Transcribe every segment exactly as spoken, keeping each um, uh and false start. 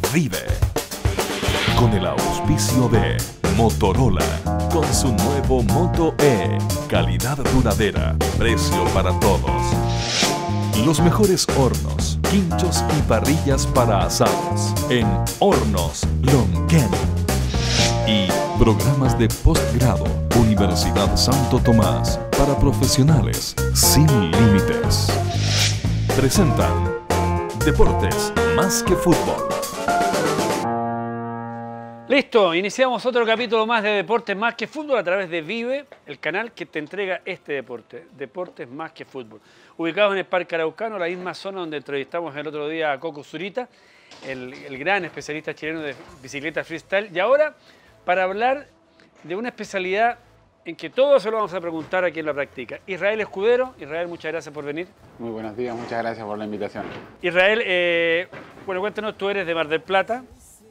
Vive. Con el auspicio de Motorola, con su nuevo Moto E, calidad duradera, precio para todos. Los mejores hornos, quinchos y parrillas para asados en Hornos Lonquén. Y programas de postgrado, Universidad Santo Tomás, para profesionales sin límites. Presentan Deportes Más que Fútbol. Listo, iniciamos otro capítulo más de Deportes Más que Fútbol a través de Vive, el canal que te entrega este deporte, Deportes Más que Fútbol. Ubicados en el Parque Araucano, la misma zona donde entrevistamos el otro día a Coco Zurita, el, el gran especialista chileno de bicicleta freestyle. Y ahora, para hablar de una especialidad en que todos se lo vamos a preguntar a quien la practica. Israel Escudero. Israel, muchas gracias por venir. Muy buenos días, muchas gracias por la invitación. Israel, eh, bueno, cuéntanos, tú eres de Mar del Plata,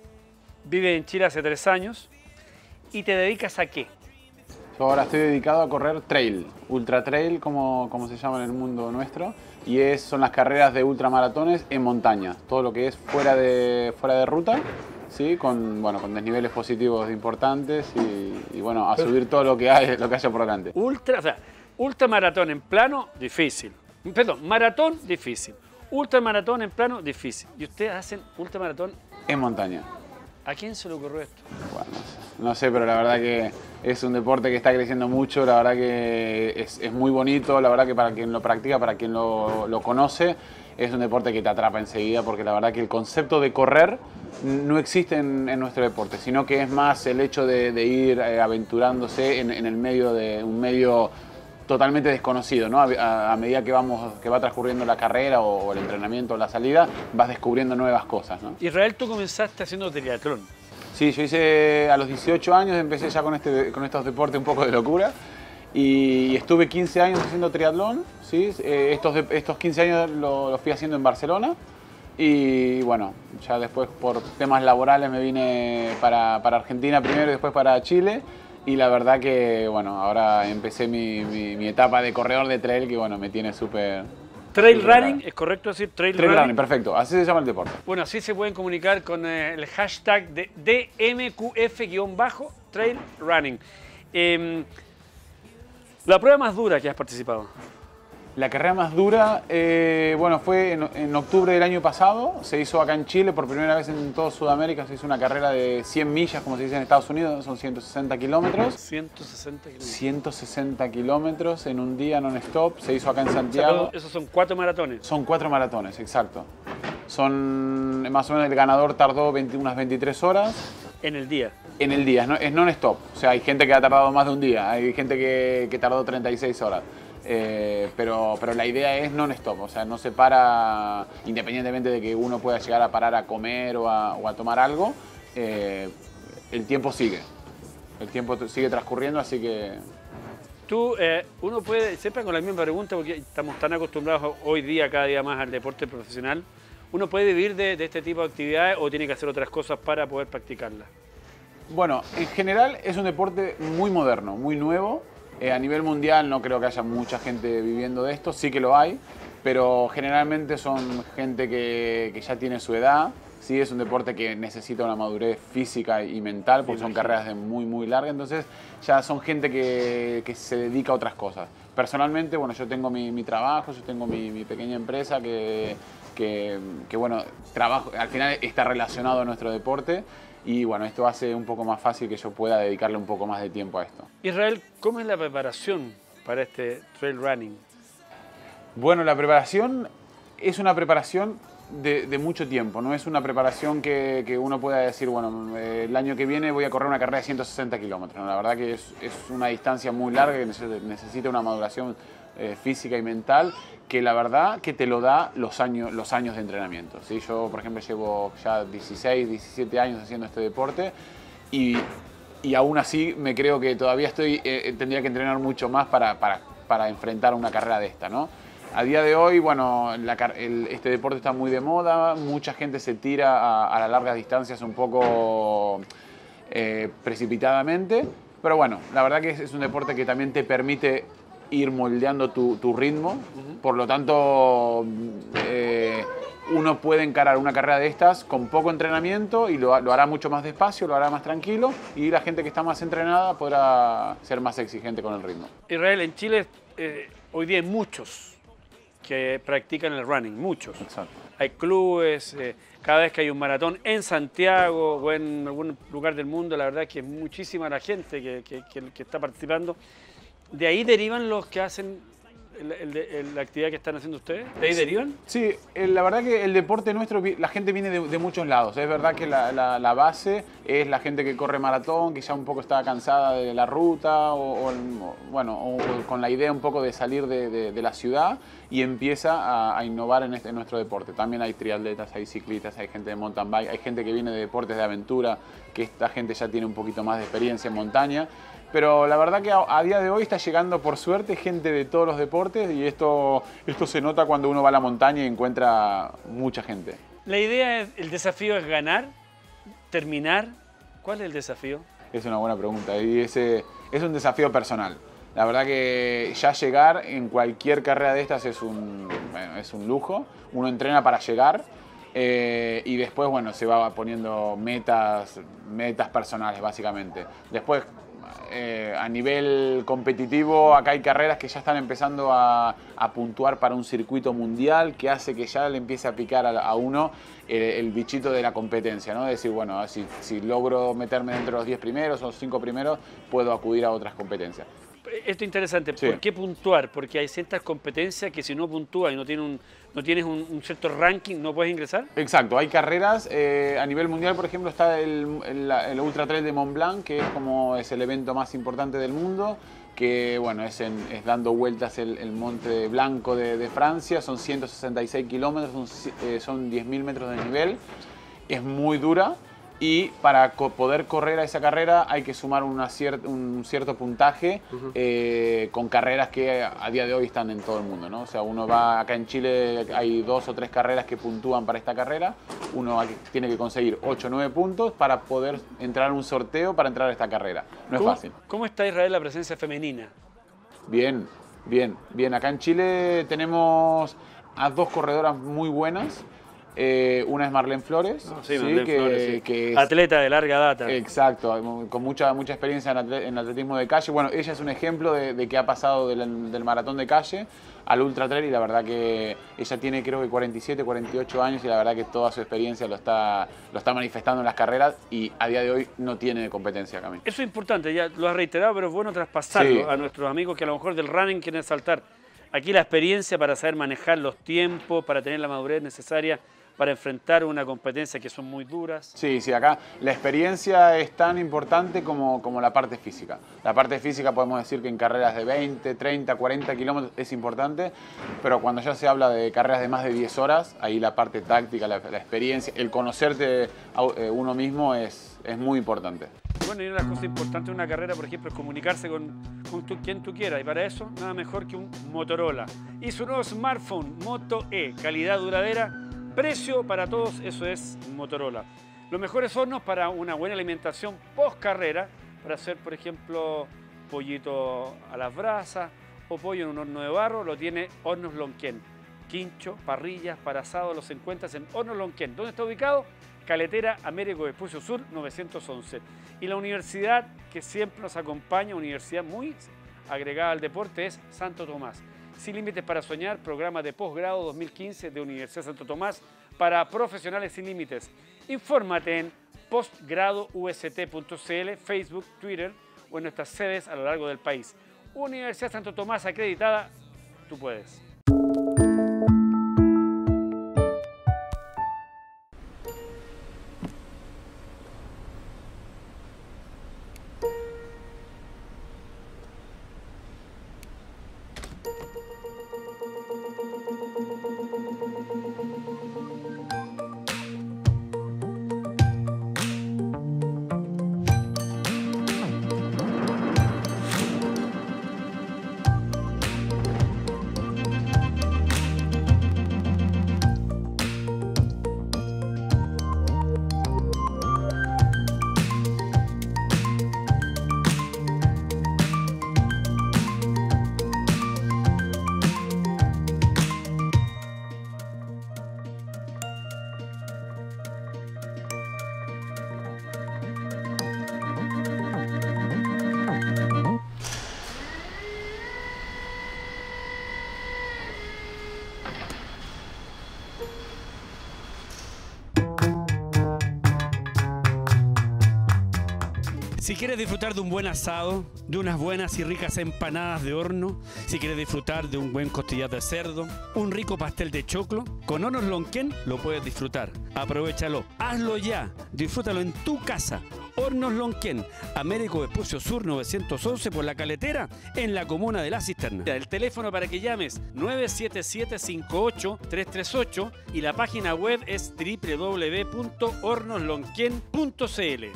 vives en Chile hace tres años y te dedicas a qué? Yo ahora estoy dedicado a correr trail, ultra trail como, como se llama en el mundo nuestro, y es, son las carreras de ultramaratones en montaña, todo lo que es fuera de, fuera de ruta, ¿sí? con, bueno, con desniveles positivos importantes y, y bueno, a subir todo lo que, hay, lo que haya por delante. Ultra, o sea, ultramaratón en plano, difícil. Perdón, maratón, difícil. Ultramaratón en plano, difícil. Y ustedes hacen ultramaratón En montaña. ¿A quién se le ocurrió esto? Bueno, no sé, no sé, pero la verdad que es un deporte que está creciendo mucho, la verdad que es, es muy bonito, la verdad que para quien lo practica, para quien lo, lo conoce, es un deporte que te atrapa enseguida, porque la verdad que el concepto de correr no existe en, en nuestro deporte, sino que es más el hecho de, de ir eh, aventurándose en, en el medio de un medio totalmente desconocido, ¿no? A, a, a medida que, vamos, que va transcurriendo la carrera o, o el entrenamiento o la salida, vas descubriendo nuevas cosas, ¿no? Israel, tú comenzaste haciendo triatlón. Sí, yo hice a los dieciocho años, empecé ya con, este, con estos deportes un poco de locura y estuve quince años haciendo triatlón, ¿sí? Eh, estos, estos quince años lo, lo fui haciendo en Barcelona y bueno, ya después por temas laborales me vine para, para Argentina primero y después para Chile. Y la verdad que, bueno, ahora empecé mi, mi, mi etapa de corredor de trail que, bueno, me tiene súper... Trail running, ¿es correcto decir trail, trail running? running, perfecto. Así se llama el deporte. Bueno, así se pueden comunicar con eh, el hashtag de D M Q F trail running. Eh, la prueba más dura que has participado. La carrera más dura, eh, bueno, fue en, en octubre del año pasado, se hizo acá en Chile, por primera vez en toda Sudamérica, se hizo una carrera de cien millas, como se dice en Estados Unidos, son ciento sesenta kilómetros. ciento sesenta kilómetros. ciento sesenta kilómetros en un día non-stop, se hizo acá en Santiago. O sea, esos son cuatro maratones. Son cuatro maratones, exacto. Son, más o menos el ganador tardó veinte, unas veintitrés horas. En el día. En el día, es non-stop, o sea, hay gente que ha tardado más de un día, hay gente que, que tardó treinta y seis horas. Eh, pero, pero la idea es non-stop, o sea, no se para, independientemente de que uno pueda llegar a parar a comer o a, o a tomar algo, eh, el tiempo sigue, el tiempo sigue transcurriendo, así que... Tú, eh, uno puede, siempre con la misma pregunta, porque estamos tan acostumbrados hoy día, cada día más al deporte profesional, ¿uno puede vivir de, de este tipo de actividades o tiene que hacer otras cosas para poder practicarlas? Bueno, en general es un deporte muy moderno, muy nuevo. Eh, a nivel mundial no creo que haya mucha gente viviendo de esto, sí que lo hay, pero generalmente son gente que, que ya tiene su edad, sí, es un deporte que necesita una madurez física y mental, porque son carreras de muy muy largas, entonces ya son gente que, que se dedica a otras cosas. Personalmente, bueno, yo tengo mi, mi trabajo, yo tengo mi, mi pequeña empresa que, que, que, bueno, trabajo, al final está relacionado a nuestro deporte. Y bueno, esto hace un poco más fácil que yo pueda dedicarle un poco más de tiempo a esto. Israel, ¿cómo es la preparación para este trail running? Bueno, la preparación es una preparación de, de mucho tiempo, no es una preparación que, que uno pueda decir, bueno, eh, el año que viene voy a correr una carrera de ciento sesenta kilómetros. ¿no? La verdad que es, es una distancia muy larga que necesita una maduración eh, física y mental, que la verdad que te lo da los años, los años de entrenamiento. ¿sí? Yo, por ejemplo, llevo ya dieciséis, diecisiete años haciendo este deporte y, y aún así me creo que todavía estoy, eh, tendría que entrenar mucho más para, para, para enfrentar una carrera de esta, ¿no? A día de hoy, bueno, la, el, este deporte está muy de moda, mucha gente se tira a, a las largas distancias un poco eh, precipitadamente, pero bueno, la verdad que es, es un deporte que también te permite ir moldeando tu, tu ritmo. Uh-huh. Por lo tanto, eh, uno puede encarar una carrera de estas con poco entrenamiento y lo, lo hará mucho más despacio, lo hará más tranquilo, y la gente que está más entrenada podrá ser más exigente con el ritmo. Israel, en Chile eh, hoy día hay muchos que practican el running, muchos. Exacto. Hay clubes, eh, cada vez que hay un maratón en Santiago o en algún lugar del mundo, la verdad es que es muchísima la gente que, que, que, que está participando. ¿De ahí derivan los que hacen el, el, el, la actividad que están haciendo ustedes? ¿De ahí derivan? Sí, la verdad que el deporte nuestro, la gente viene de, de muchos lados. Es verdad que la, la, la base es la gente que corre maratón, que ya un poco está cansada de la ruta o, o, bueno, o con la idea un poco de salir de, de, de la ciudad y empieza a, a innovar en, este, en nuestro deporte. También hay triatletas, hay ciclistas, hay gente de mountain bike, hay gente que viene de deportes de aventura, que esta gente ya tiene un poquito más de experiencia en montaña. Pero la verdad que a, a día de hoy está llegando, por suerte, gente de todos los deportes, y esto, esto se nota cuando uno va a la montaña y encuentra mucha gente. La idea, es, el desafío es ganar, terminar. ¿Cuál es el desafío? Es una buena pregunta, y ese es un desafío personal. La verdad que ya llegar en cualquier carrera de estas es un, bueno, es un lujo. Uno entrena para llegar eh, y después, bueno, se va poniendo metas, metas personales, básicamente. Después, Eh, a nivel competitivo, acá hay carreras que ya están empezando a, a puntuar para un circuito mundial, que hace que ya le empiece a picar a, a uno el, el bichito de la competencia, ¿no? Decir, bueno, si, si logro meterme dentro de los diez primeros o los cinco primeros, puedo acudir a otras competencias. Esto es interesante. Sí. ¿Por qué puntuar? Porque hay ciertas competencias que si no puntúas y no, tiene un, no tienes un, un cierto ranking, ¿no puedes ingresar? Exacto. Hay carreras. Eh, a nivel mundial, por ejemplo, está el, el, el Ultra Trail de Mont Blanc, que es como es el evento más importante del mundo, que bueno, es, en, es dando vueltas el, el Monte Blanco de, de Francia. Son ciento sesenta y seis kilómetros, son, eh, son diez mil metros de nivel. Es muy dura. Y para co poder correr a esa carrera hay que sumar una cier un cierto puntaje uh-huh. eh, con carreras que a día de hoy están en todo el mundo, ¿no? O sea, uno va, acá en Chile hay dos o tres carreras que puntúan para esta carrera. Uno tiene que conseguir ocho o nueve puntos para poder entrar en un sorteo para entrar a esta carrera. No es ¿Cómo, fácil. ¿Cómo está Israel la presencia femenina? Bien, bien, bien. Acá en Chile tenemos a dos corredoras muy buenas. Eh, una es Marlene Flores, oh, sí, ¿sí? Marlene que, Flores sí. que es, atleta de larga data. Exacto, con mucha, mucha experiencia en, atlet en atletismo de calle. Bueno, ella es un ejemplo de, de que ha pasado del, del maratón de calle al ultra trail, y la verdad que ella tiene creo que cuarenta y siete, cuarenta y ocho años, y la verdad que toda su experiencia lo está, lo está manifestando en las carreras, y a día de hoy no tiene competencia, Camilo. Eso es importante, ya lo has reiterado, pero es bueno traspasarlo sí. a nuestros amigos que a lo mejor del running quieren saltar. Aquí la experiencia para saber manejar los tiempos, para tener la madurez necesaria para enfrentar una competencia que son muy duras. Sí, sí, acá la experiencia es tan importante como, como la parte física. La parte física podemos decir que en carreras de veinte, treinta, cuarenta kilómetros es importante, pero cuando ya se habla de carreras de más de diez horas, ahí la parte táctica, la, la experiencia, el conocerte a uno mismo es, es muy importante. Bueno, y una de las cosas importantes de una carrera, por ejemplo, es comunicarse con, con tu, quien tú quieras, y para eso nada mejor que un Motorola. Y su nuevo smartphone, Moto E, calidad duradera, precio para todos, eso es Motorola. Los mejores hornos para una buena alimentación post carrera, para hacer, por ejemplo, pollito a las brasas o pollo en un horno de barro, lo tiene Hornos Lonquén. Quincho, parrillas, para asado, los encuentras en Hornos Lonquén. ¿Dónde está ubicado? Caletera Américo Vespucio Sur novecientos once. Y la universidad que siempre nos acompaña, universidad muy agregada al deporte, es Santo Tomás. Sin límites para soñar, programa de posgrado dos mil quince de Universidad Santo Tomás para profesionales sin límites. Infórmate en postgrado u s t punto c l, Facebook, Twitter o en nuestras sedes a lo largo del país. Universidad Santo Tomás acreditada, tú puedes. Si quieres disfrutar de un buen asado, de unas buenas y ricas empanadas de horno, si quieres disfrutar de un buen costillar de cerdo, un rico pastel de choclo, con Hornos Lonquén lo puedes disfrutar. Aprovéchalo, hazlo ya, disfrútalo en tu casa. Hornos Lonquén, Américo Vespucio Sur novecientos once por La Caletera, en la comuna de La Cisterna. El teléfono para que llames nueve siete siete, cinco ocho, tres tres ocho y la página web es doble u doble u doble u punto hornos lonquén punto c l.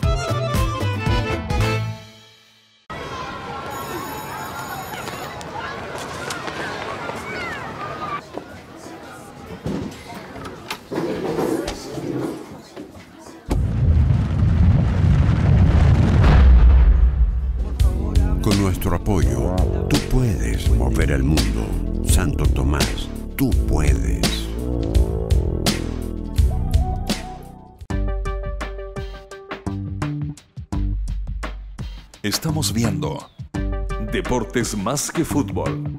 Con nuestro apoyo, tú puedes mover el mundo. Santo Tomás, tú puedes. Estamos viendo Deportes Más que Fútbol.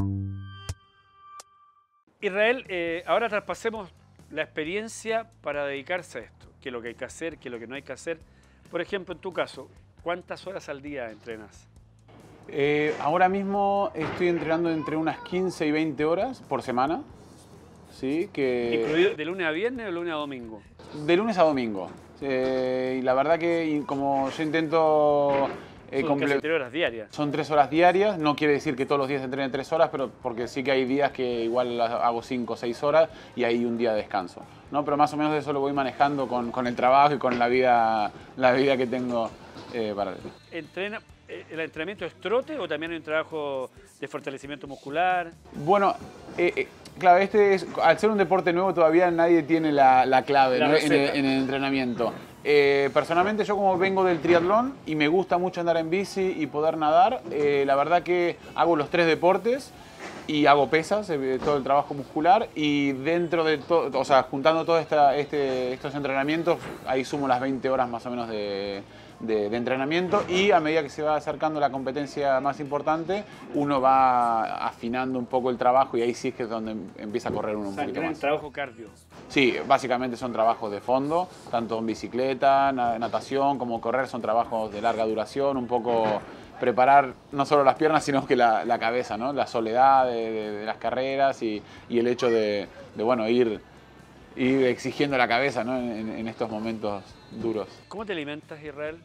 Israel, eh, ahora traspasemos la experiencia para dedicarse a esto. ¿Qué es lo que hay que hacer? ¿Qué es lo que no hay que hacer? Por ejemplo, en tu caso, ¿cuántas horas al día entrenas? Eh, ahora mismo estoy entrenando entre unas quince y veinte horas por semana. ¿Sí? Que... ¿Incluido de lunes a viernes o de lunes a domingo? De lunes a domingo. Eh, y la verdad que como yo intento... Eh, Son casi tres horas diarias. Son tres horas diarias, no quiere decir que todos los días entrene tres horas, pero porque sí que hay días que igual hago cinco o seis horas y hay un día de descanso, ¿no? Pero más o menos eso lo voy manejando con, con el trabajo y con la vida, la vida que tengo eh, para... ¿Entrena, eh, ¿El entrenamiento es trote o también hay un trabajo de fortalecimiento muscular? Bueno, eh, eh, claro, este es, al ser un deporte nuevo todavía nadie tiene la, la clave, la ¿no? en, el, en el entrenamiento. Eh, personalmente yo como vengo del triatlón y me gusta mucho andar en bici y poder nadar, eh, la verdad que hago los tres deportes y hago pesas, eh, todo el trabajo muscular y dentro de todo, o sea, juntando todos este, estos entrenamientos, ahí sumo las veinte horas más o menos de, de, de entrenamiento y a medida que se va acercando la competencia más importante, uno va afinando un poco el trabajo y ahí sí es que es donde empieza a correr uno un O sea, poquito más. trabajo cardio. Sí, básicamente son trabajos de fondo, tanto en bicicleta, natación como correr, son trabajos de larga duración, un poco preparar no solo las piernas, sino que la, la cabeza, ¿no? La soledad de, de, de las carreras y, y el hecho de, de bueno, ir, ir exigiendo la cabeza, ¿no? en, en estos momentos duros. ¿Cómo te alimentas, Israel?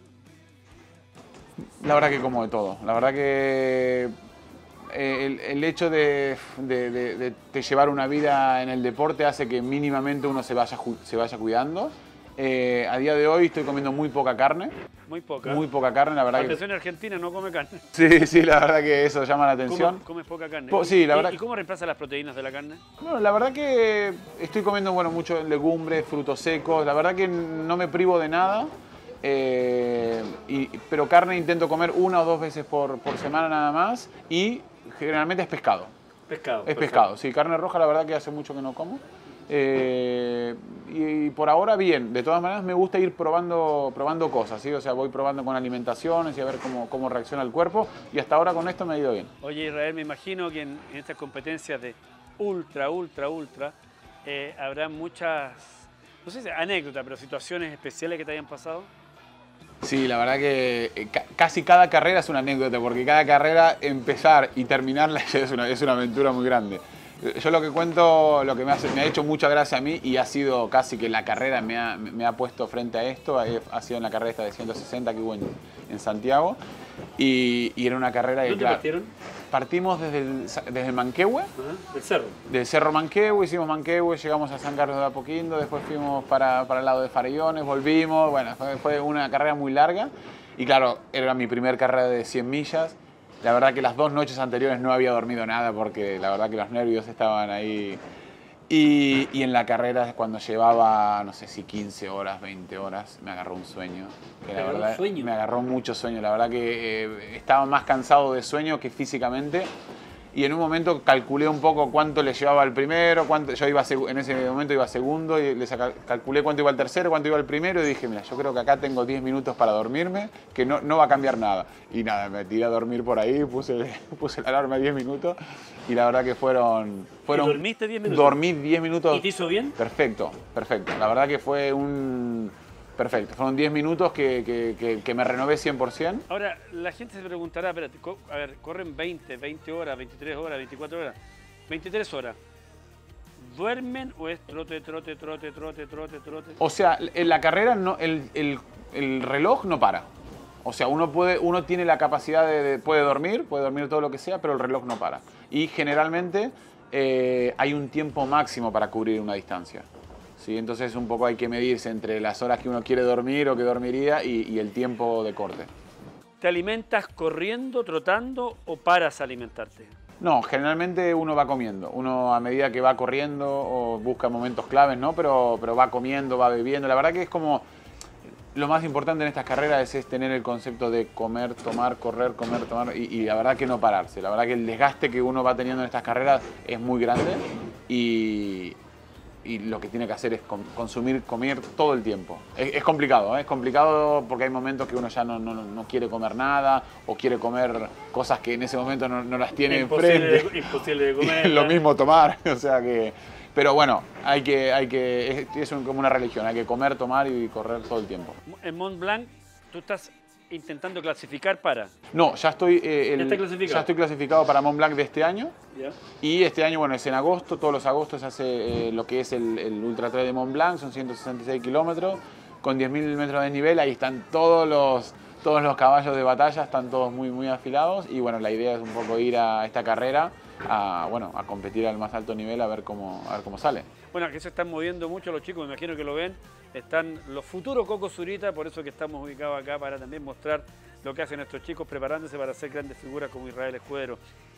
La verdad que como de todo, la verdad que... El, el hecho de, de, de, de, de llevar una vida en el deporte hace que mínimamente uno se vaya, se vaya cuidando. Eh, a día de hoy estoy comiendo muy poca carne. Muy poca. Muy poca carne, la verdad. La atención que... argentina no come carne. Sí, sí, la verdad que eso llama la atención. ¿Cómo, ¿Comes poca carne? Po, sí, la ¿Y, verdad. ¿Y cómo reemplazas las proteínas de la carne? Bueno, la verdad que estoy comiendo bueno, mucho legumbres, frutos secos. La verdad que no me privo de nada. Eh, y, pero carne intento comer una o dos veces por, por semana nada más. Y generalmente es pescado. Pescado. Es perfecto. pescado, sí. Carne roja la verdad que hace mucho que no como. Eh, y, y por ahora bien. De todas maneras me gusta ir probando, probando cosas, ¿sí? O sea, voy probando con alimentaciones y a ver cómo, cómo reacciona el cuerpo. Y hasta ahora con esto me ha ido bien. Oye, Israel, me imagino que en, en estas competencias de ultra, ultra, ultra, eh, habrá muchas, no sé si anécdotas, pero situaciones especiales que te hayan pasado. Sí, la verdad que eh, ca casi cada carrera es una anécdota, porque cada carrera, empezar y terminarla es una, es una aventura muy grande. Yo lo que cuento, lo que me, hace, me ha hecho mucha gracia a mí y ha sido casi que la carrera me ha, me ha puesto frente a esto, ha sido en la carrera esta de ciento sesenta que hubo en, en Santiago y, y era una carrera que, ¿Dónde claro, partieron? Partimos desde el, desde el Manquehue, Ajá, del cerro. del Cerro Manquehue, hicimos Manquehue, llegamos a San Carlos de Apoquindo, después fuimos para, para el lado de Farellones, volvimos, bueno, fue, fue una carrera muy larga y claro, era mi primer carrera de cien millas. La verdad que las dos noches anteriores no había dormido nada porque la verdad que los nervios estaban ahí. Y, y en la carrera cuando llevaba, no sé si quince horas, veinte horas, me agarró un sueño. Que la verdad, sueño? Me agarró mucho sueño. La verdad que eh, estaba más cansado de sueño que físicamente. Y en un momento calculé un poco cuánto le llevaba al primero, cuánto, yo iba en ese momento iba segundo y le saca, calculé cuánto iba al tercero, cuánto iba al primero y dije, mira, yo creo que acá tengo diez minutos para dormirme, que no, no va a cambiar nada. Y nada, me tiré a dormir por ahí, puse, puse la alarma diez minutos y la verdad que fueron... fueron ¿Y dormiste diez minutos? Dormí diez minutos. ¿Y te hizo bien? Perfecto, perfecto. La verdad que fue un... perfecto. Fueron diez minutos que, que, que, que me renové cien por cien. Ahora, la gente se preguntará, espérate, a ver, corren veinte, veinte horas, veintitrés horas, veinticuatro horas, veintitrés horas. ¿Duermen o es trote, trote, trote, trote, trote, trote? O sea, en la carrera no, el, el, el reloj no para. O sea, uno, puede, uno tiene la capacidad de, de... Puede dormir, puede dormir todo lo que sea, pero el reloj no para. Y generalmente eh, hay un tiempo máximo para cubrir una distancia. ¿Sí? Entonces un poco hay que medirse entre las horas que uno quiere dormir o que dormiría y, y el tiempo de corte. ¿Te alimentas corriendo, trotando o paras a alimentarte? No, generalmente uno va comiendo. Uno a medida que va corriendo o busca momentos claves, ¿no? Pero, pero va comiendo, va bebiendo. La verdad que es como... Lo más importante en estas carreras es, es tener el concepto de comer, tomar, correr, comer, tomar y, y la verdad que no pararse. La verdad que el desgaste que uno va teniendo en estas carreras es muy grande y... y lo que tiene que hacer es consumir, comer todo el tiempo. Es, es complicado, ¿eh? Es complicado porque hay momentos que uno ya no, no, no quiere comer nada o quiere comer cosas que en ese momento no, no las tiene imposible enfrente. De, imposible de comer. Lo mismo tomar, o sea que... Pero bueno, hay que, hay que, es, es como una religión, hay que comer, tomar y correr todo el tiempo. En Mont Blanc, tú estás intentando clasificar para... No, ya estoy, eh, el, ¿Ya, está clasificado? ya estoy clasificado para Mont Blanc de este año. ¿Ya? Y este año, bueno, es en agosto, todos los agostos se hace eh, lo que es el, el Ultra Trail de Mont Blanc, son ciento sesenta y seis kilómetros, con diez mil metros de nivel, ahí están todos los, todos los caballos de batalla, están todos muy, muy afilados y bueno, la idea es un poco ir a esta carrera a, bueno, a competir al más alto nivel a ver cómo, a ver cómo sale. Bueno, aquí se están moviendo mucho los chicos, me imagino que lo ven, están los futuros Coco Zurita, por eso que estamos ubicados acá para también mostrar lo que hacen nuestros chicos preparándose para ser grandes figuras como Israel Escudero.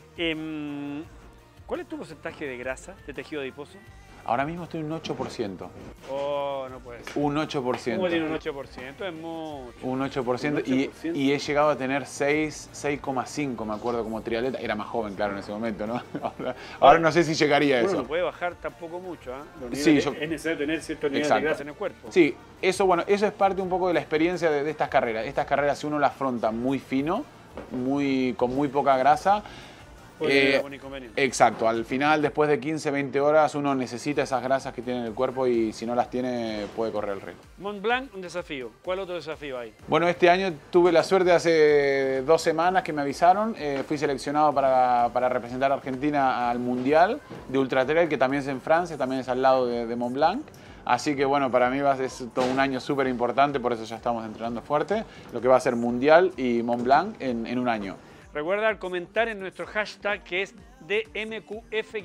Eh, ¿Cuál es tu porcentaje de grasa, de tejido adiposo? Ahora mismo estoy un ocho por ciento. Oh, no puede ser. Un ocho por ciento. ¿Cómo tiene un ocho por ciento? Es mucho. Un ocho por ciento, ¿Un ocho por ciento? Y, y he llegado a tener seis coma cinco, me acuerdo, como triatleta. Era más joven, claro, en ese momento, ¿no? Ahora, ahora no sé si llegaría a Bueno, eso. no puede bajar tampoco mucho, ¿eh? Los Sí, niveles- yo- es necesario tener ciertos niveles Exacto. de grasa en el cuerpo. Sí, eso, bueno, eso es parte un poco de la experiencia de, de estas carreras. Estas carreras, si uno las afronta muy fino, muy, con muy poca grasa, Puede tener eh, algún inconveniente. exacto, al final, después de quince, veinte horas, uno necesita esas grasas que tiene en el cuerpo y si no las tiene, puede correr el riesgo. Mont Blanc, un desafío. ¿Cuál otro desafío hay? Bueno, este año tuve la suerte hace dos semanas que me avisaron. Eh, fui seleccionado para, para representar a Argentina al Mundial de Ultra Trail, que también es en Francia, también es al lado de, de Mont Blanc. Así que bueno, para mí va a ser todo un año súper importante, por eso ya estamos entrenando fuerte. Lo que va a ser Mundial y Mont Blanc en, en un año. Recuerda comentar en nuestro hashtag que es D M Q F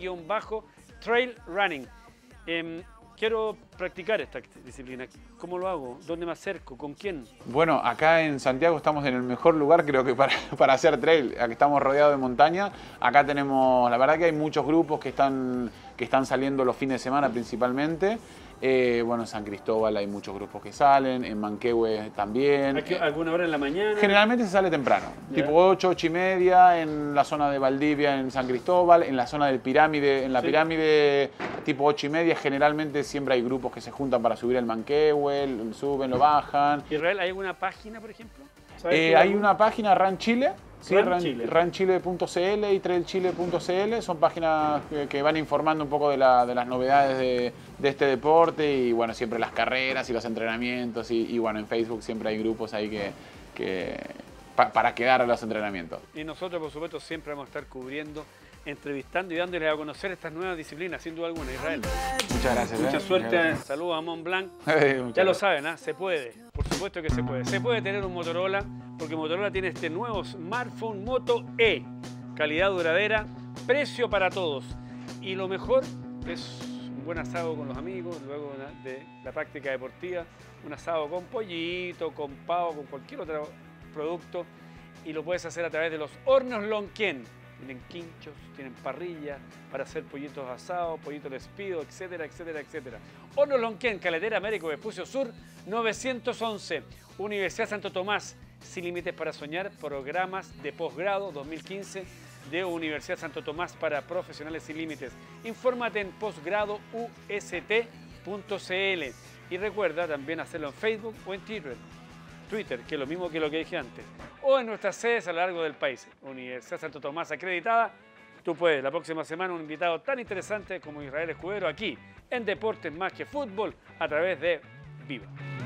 Trail Running. Eh, quiero practicar esta disciplina. ¿Cómo lo hago? ¿Dónde me acerco? ¿Con quién? Bueno, acá en Santiago estamos en el mejor lugar creo que para, para hacer trail. Aquí estamos rodeados de montaña. Acá tenemos, la verdad que hay muchos grupos que están, que están saliendo los fines de semana principalmente. Eh, bueno, en San Cristóbal hay muchos grupos que salen, en Manquehue también. ¿Aquí, Eh, ¿Alguna hora en la mañana? Generalmente se sale temprano, Ya. tipo ocho, ocho y media, en la zona de Valdivia, en San Cristóbal, en la zona del Pirámide, en la Sí. Pirámide tipo ocho y media, generalmente siempre hay grupos que se juntan para subir el Manquehue, lo suben, lo bajan. Israel, ¿hay alguna página, por ejemplo? ¿Sabes Eh, que hay una página, Run Chile, sí, Run Run- Chile. runchile punto c l y trailchile punto c l, son páginas que, que van informando un poco de, la- de las novedades de, de este deporte y bueno, siempre las carreras y los entrenamientos y, y, bueno, en Facebook siempre hay grupos ahí que, que pa- para quedar a los entrenamientos. Y nosotros, por supuesto, siempre vamos a estar cubriendo, entrevistando y dándoles a conocer estas nuevas disciplinas, sin duda alguna, Israel. Muchas gracias. Mucha ¿eh? suerte, saludos a Mont Blanc. Muchas Ya lo gracias. saben, ¿ah? Se puede, por supuesto que se puede. Se puede tener un Motorola, porque Motorola tiene este nuevo smartphone Moto E. Calidad duradera, precio para todos. Y lo mejor es un buen asado con los amigos, luego de la práctica deportiva, un asado con pollito, con pavo, con cualquier otro producto. Y lo puedes hacer a través de los hornos Lonquén. Tienen quinchos, tienen parrillas para hacer pollitos asados, pollitos despido, etcétera, etcétera, etcétera. Hornos Lonquén, Caletera Américo, Vespucio Sur, novecientos once. Universidad Santo Tomás, sin límites para soñar, programas de posgrado dos mil quince de Universidad Santo Tomás para profesionales sin límites. Infórmate en posgrado u s t punto c l y recuerda también hacerlo en Facebook o en Twitter. Twitter, que es lo mismo que lo que dije antes, o en nuestras sedes a lo largo del país. Universidad Santo Tomás acreditada, tú puedes. La próxima semana un invitado tan interesante como Israel Escudero aquí en Deportes Más que Fútbol a través de Viva.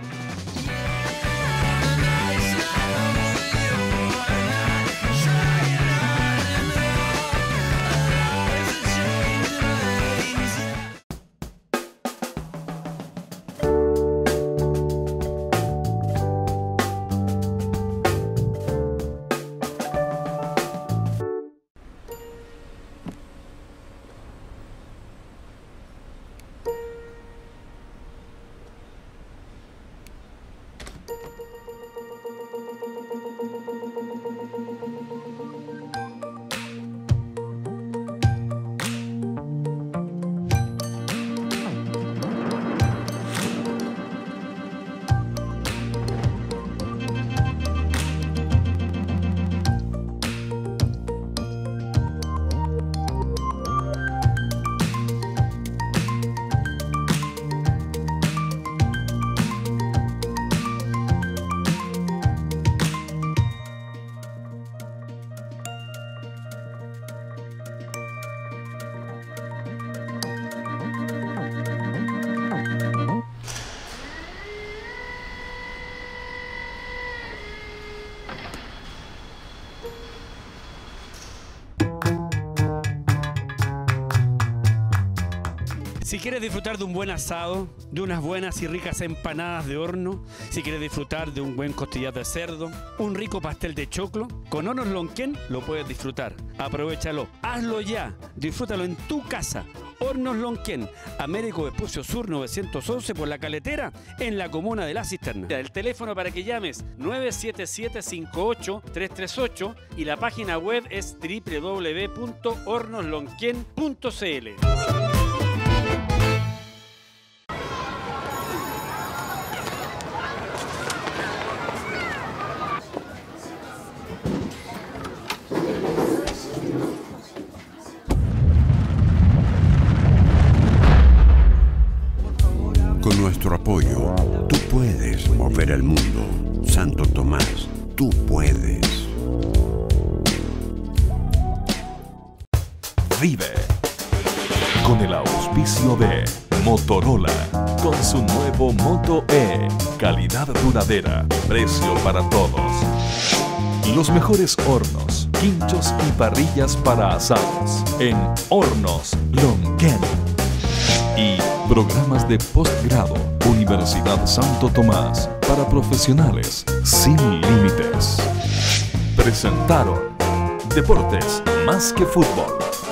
Si quieres disfrutar de un buen asado, de unas buenas y ricas empanadas de horno, si quieres disfrutar de un buen costillar de cerdo, un rico pastel de choclo, con Hornos Lonquén lo puedes disfrutar. Aprovéchalo, hazlo ya, disfrútalo en tu casa. Hornos Lonquén, Américo Vespucio Sur novecientos once por La Caletera, en la comuna de La Cisterna. El teléfono para que llames nueve siete siete, cinco ocho, tres tres ocho y la página web es doble u doble u doble u punto hornos lonquén punto c l. Con nuestro apoyo, tú puedes mover el mundo. Santo Tomás, tú puedes. Vive con el auspicio de Motorola, con su nuevo Moto E, calidad duradera, precio para todos. Los mejores hornos, quinchos y parrillas para asados en Hornos Lonquén. Y programas de postgrado, Universidad Santo Tomás, para profesionales sin límites. Presentaron Deportes Más que Fútbol.